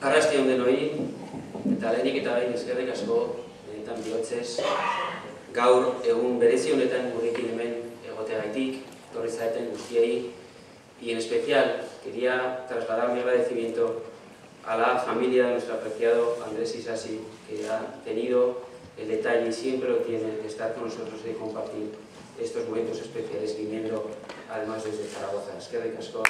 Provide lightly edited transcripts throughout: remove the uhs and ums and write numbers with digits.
Arrastion denoi, eta lehenik eta behin eskerrik asko, benetan bihotzez, gaur egun berezi honetan gurekin hemen egoteagaitik, etorri zareten guztiei, y en especial quería trasladar mi agradecimiento a la familia de nuestro apreciado Andrés Isasi, que ha tenido el detalle y siempre lo tiene de estar con nosotros y de compartir estos momentos especiales viniendo además desde Zaragoza. Eskerrik asko.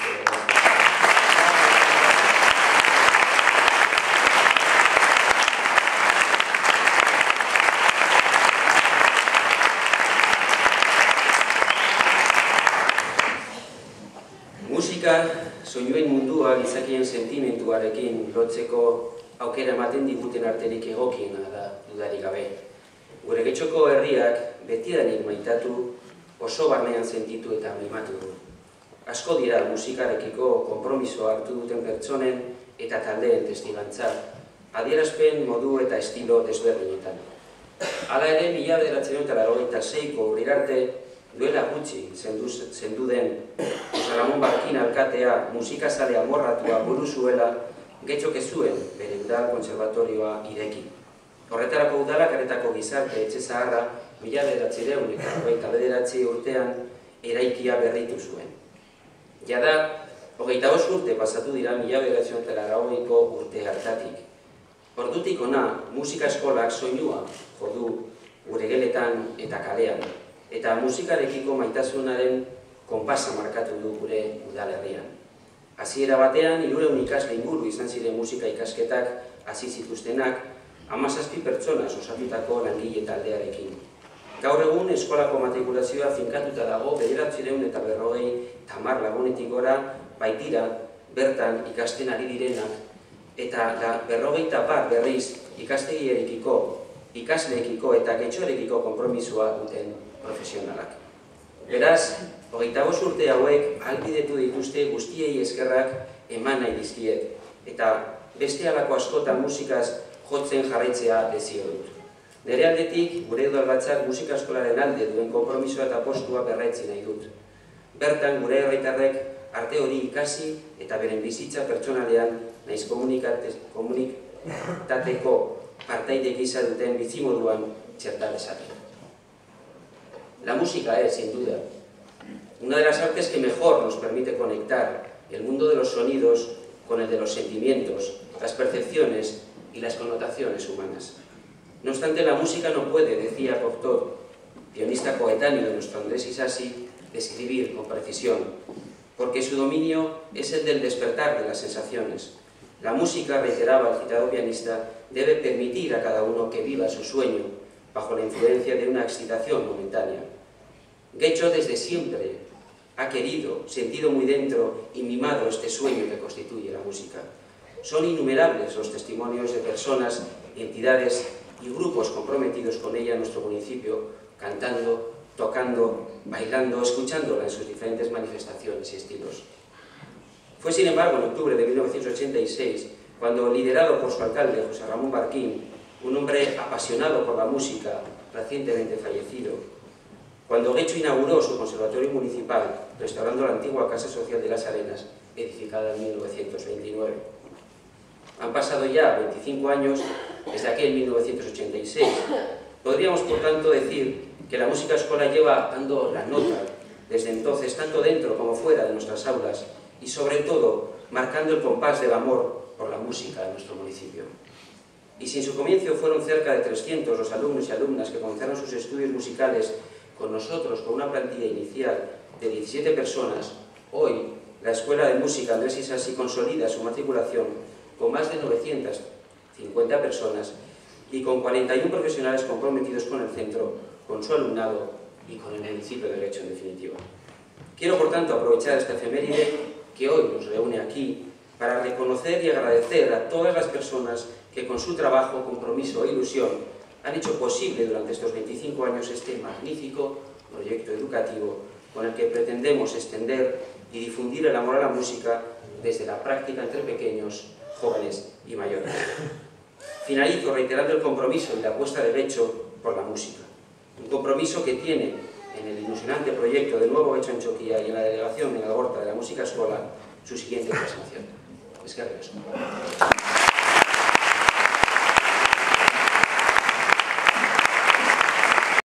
Musika, soinuen mundua gizakien sentimentuarekin lotzeko aukera ematen diguten arterik egokiena da dudarik gabe. Gure Getxoko herriak betidanik maitatu, oso barnean sentitu eta mimatu du. Asko dira musikarekiko konpromisoa hartu duten pertsonen eta taldeen testigantza, adierazpen modu eta estilo desberdinetan. Hala ere, 1986ko urrirarte duela gutxi zendu den Jose Ramon Barkin alkatea musikazale amorratua buru zuela Getxok ez zuen bere udal kontserbatorioa ireki. Horretarako udalak aretako gizarte etxe zaharra 1989 urtean eraikia berritu zuen. Jada, 25 urte pasatu dira 1980ko urte hartatik. Ordutik hona, musika eskolak soinua jodu gure geletan eta kalean, eta musikarekiko maitasunaren konpasa markatu du gure udalerrian. Hasiera batean, 300 ikasle inguru izan ziren musika ikasketak hasi zituztenak, 17 pertsonaz osatutako langile taldearekin. Gaur egun eskolako matrikulazioa finkatuta dago 950 lagunetik gora baitira bertan ikasten ari direnak, eta 50 berriz ikastegierekiko, ikasleekiko eta getxorekiko konpromisoa duten profesionalak. Beraz, 25 urte hauek ahalbidetu dituzte guztiei eskerrak eman nahi dizkiet, eta beste halako askotan musikaz jotzen jarraitzea desio dut. Nere aldetik, gure udalbatzak musika eskolaren alde duen konpromisoa eta postua berraitzi nahi dut. Bertan, gure herritarrek arte hori ikasi eta beren bizitza pertsonalean naiz komunitateko partaide gisa duten bizimoduan txerta dezaten. La música es, sin duda, una de las artes que mejor nos permite conectar el mundo de los sonidos con el de los sentimientos, las percepciones y las connotaciones humanas. No obstante, la música no puede, decía Cocteau, pianista coetáneo de nuestro Andrés Isasi, describir con precisión, porque su dominio es el del despertar de las sensaciones. La música, reiteraba el citado pianista, debe permitir a cada uno que viva su sueño bajo la influencia de una excitación momentánea. Getxo desde siempre ha querido, sentido muy dentro y mimado este sueño que constituye la música. Son innumerables los testimonios de personas, entidades y grupos comprometidos con ella en nuestro municipio, cantando, tocando, bailando, escuchándola en sus diferentes manifestaciones y estilos. Fue, sin embargo, en octubre de 1986, cuando, liderado por su alcalde, José Ramón Barquín, un hombre apasionado por la música, recientemente fallecido, cuando Getxo inauguró su conservatorio municipal, restaurando la antigua Casa Social de las Arenas, edificada en 1929. Han pasado ya 25 años desde aquel 1986. Podríamos, por tanto, decir que la música escolar lleva dando la nota desde entonces, tanto dentro como fuera de nuestras aulas, y sobre todo, marcando el compás del amor por la música en nuestro municipio. Y si en su comienzo fueron cerca de 300 los alumnos y alumnas que comenzaron sus estudios musicales con nosotros, con una plantilla inicial de 17 personas, hoy la Escuela de Música Andrés Isasi consolida su matriculación con más de 950 personas y con 41 profesionales comprometidos con el centro, con su alumnado y con el municipio de Getxo en definitiva. Quiero, por tanto, aprovechar esta efeméride que hoy nos reúne aquí para reconocer y agradecer a todas las personas que con su trabajo, compromiso e ilusión han hecho posible durante estos 25 años este magnífico proyecto educativo con el que pretendemos extender y difundir el amor a la música desde la práctica entre pequeños, jóvenes y mayores. Finalizo reiterando el compromiso y la apuesta de Getxo por la música. Un compromiso que tiene en el ilusionante proyecto del nuevo Getxo Antxokia y en la delegación en Algorta de la música escolar su siguiente plasmación. Eskerrik asko.